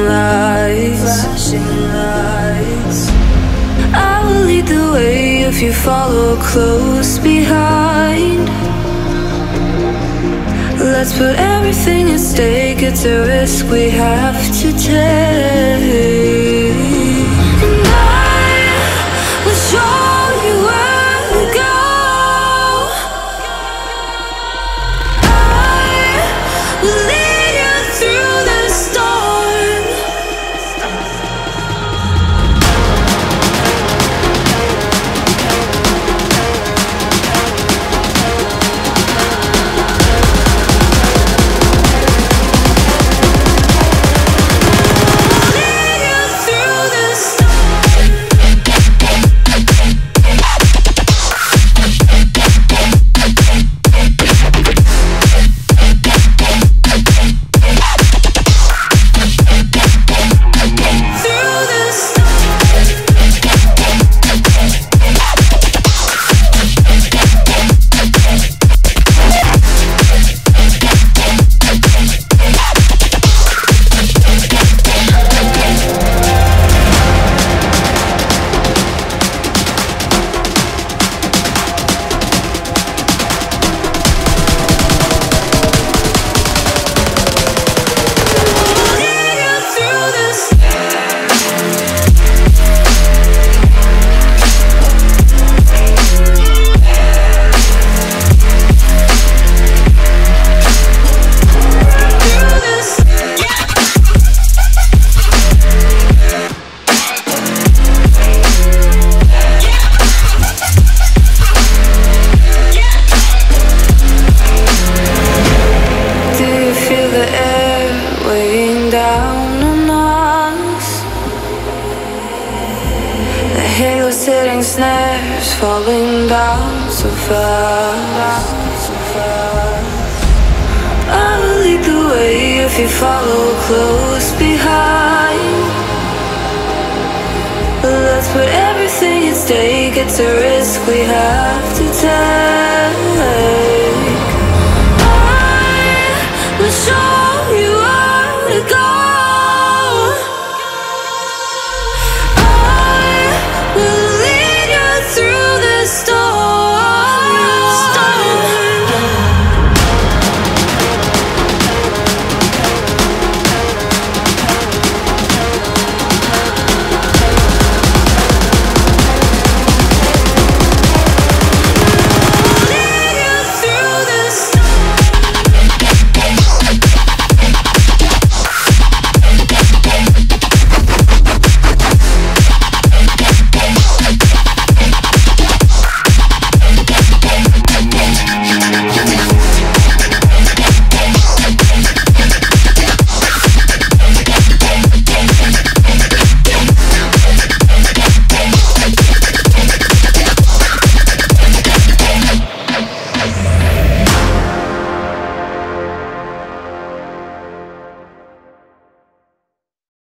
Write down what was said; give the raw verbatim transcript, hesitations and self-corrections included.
lights, flashing lights. I will lead the way if you follow close behind. Let's put everything at stake, it's a risk we have to take. And I will show you where to go. I will lead you through the storm. Hitting snares, falling down so fast, so fast. I will lead the way if you follow close behind. Let's put everything at stake, it's a risk we have to take.